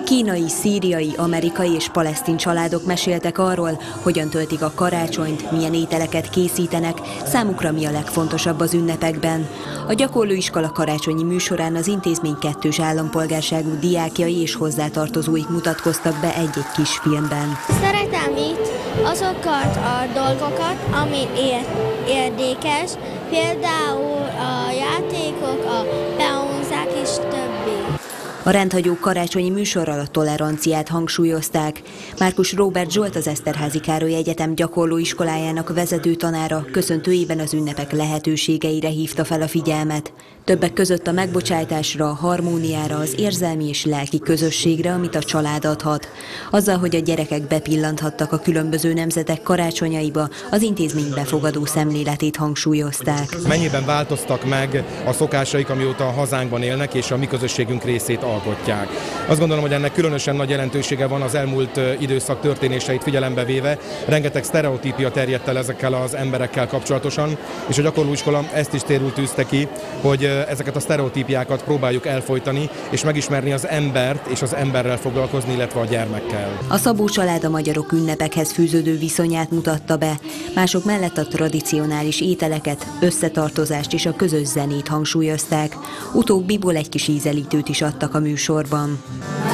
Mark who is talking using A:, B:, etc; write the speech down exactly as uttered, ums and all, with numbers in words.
A: Kínai, szíriai, amerikai és palesztin családok meséltek arról, hogyan töltik a karácsonyt, milyen ételeket készítenek, számukra mi a legfontosabb az ünnepekben. A gyakorlóiskola karácsonyi műsorán az intézmény kettős állampolgárságú diákjai és hozzátartozóik mutatkoztak be egy-egy kis filmben.
B: Szeretem itt azokat a dolgokat, ami érdekes, például a játékok, a peonzák és többi.
A: A rendhagyó karácsonyi műsorral a toleranciát hangsúlyozták. Márkus Róbert Zsolt, az Eszterházy Károly Egyetem gyakorlóiskolájának vezető tanára köszöntőjében az ünnepek lehetőségeire hívta fel a figyelmet. Többek között a megbocsátásra, a harmóniára, az érzelmi és lelki közösségre, amit a család adhat. Azzal, hogy a gyerekek bepillanthattak a különböző nemzetek karácsonyaiba, az intézmény befogadó szemléletét hangsúlyozták.
C: Mennyiben változtak meg a szokásaik, amióta a hazánkban élnek, és a mi közösségünk részét alkotják. Azt gondolom, hogy ennek különösen nagy jelentősége van az elmúlt időszak történéseit figyelembe véve. Rengeteg sztereotípia terjedt el ezekkel az emberekkel kapcsolatosan, és a gyakorlóiskola ezt is célul tűzte ki, hogy ezeket a sztereotípiákat próbáljuk elfojtani, és megismerni az embert, és az emberrel foglalkozni, illetve a gyermekkel.
A: A Szabó család a magyarok ünnepekhez fűződő viszonyát mutatta be. Mások mellett a tradicionális ételeket, összetartozást és a közös zenét hangsúlyozták. Utóbbiból egy kis ízelítőt is adtak a műsorban.